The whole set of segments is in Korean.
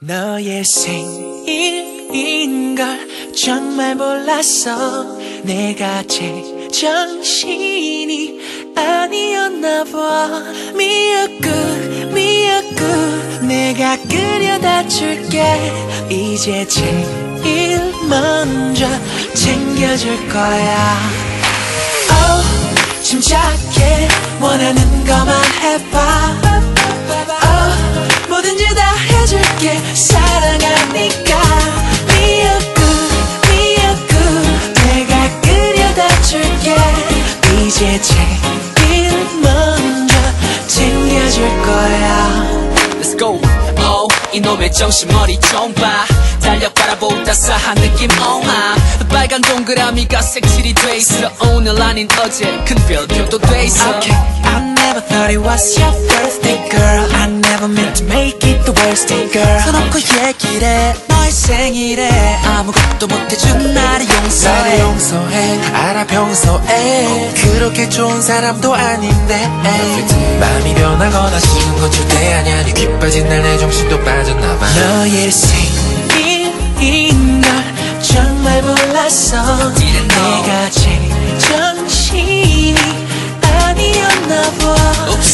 너의 생일인걸 정말 몰랐어. 내가 제정신이 아니었나봐. 미역국 내가 끓여다 줄게. 이제 제일 먼저 챙겨줄 거야. 침착해 원하는 것만 해봐. 뭐든지 다 해줄게 사랑하니까. 미역국 내가 끓여다 줄게. 이제 제일 먼저 챙겨줄 거야. Let's go. 이놈의 정신머리 좀 봐. 달력 바라보다 싸한 느낌 빨간 동그라미가 색칠이 돼 있어. 오늘 아닌 어제 큰 별표도 돼 있어. Okay, I never thought it was your birthday girl. I never meant to make it the worst day girl. 서놓고 얘기를 해 너의 생일에 아무것도 못해준 나를 용서해. 나를 용서해. 알아 평소에 그렇게 좋은 사람도 아닌데 마음이 변하거나 식은 건 절대 아냐. 네 귀 빠진 날 내 정신도 빠졌나봐. 너의 생일인 걸 정말 몰랐어. 내가 제정신이 아니었나봐.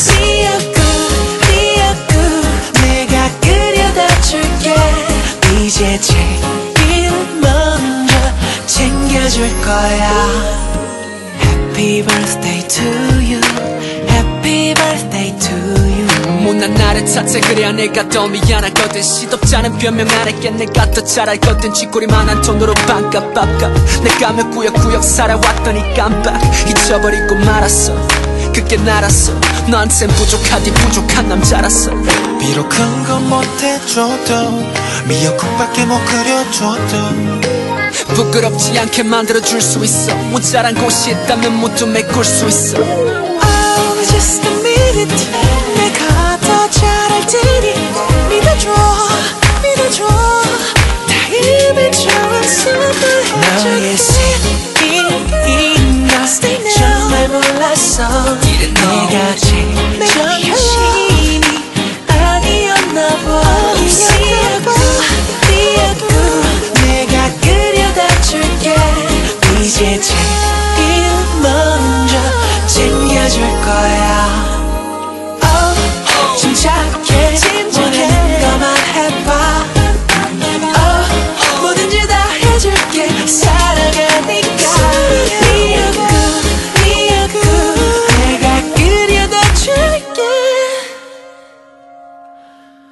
미역국 내가 끓여다 줄게. 이제 제일 먼저 챙겨줄 거야. Happy birthday to you. Happy birthday to you. 못난 나를 탓해 그래야 내가 더 미안하거든. 시덥잖은 변명 안 했게 내가 더 잘 알거든. 쥐꼬리만한 돈으로 반값 내가 몇 구역구역 살아왔더니 깜빡 잊어버리고 말았어. 그게 나랐어. 너한텐 부족하디 부족한 남자랐어. 비록 큰 건 못해줘도 미역국밖에 못 끓여줘도 부끄럽지 않게 만들어줄 수 있어. 모자란 곳이 있다면 모두 메꿀 수 있어. Oh, just a minute. 내가 더 잘할 테니 믿어줘. 다 입에 좋은 숨을 해줘. 너의 생일인 걸 정말 몰랐어. 내가 제정신이 아니었나봐. 미역국 내가 끓여다 줄게. 이제 제일 먼저 챙겨줄 거야. 침착해 원하는 것만 해봐. 뭐든지 다 해줄게 사랑하니까. 미역국 내가 끓여다 줄게.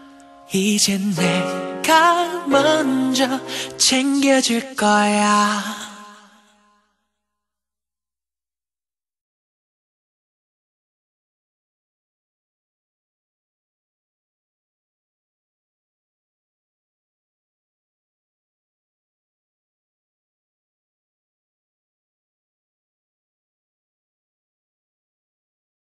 이젠 내가 먼저 챙겨줄 거야.